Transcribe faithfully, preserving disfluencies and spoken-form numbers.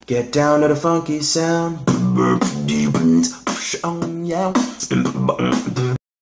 Get down to the funky sound. Oh yeah.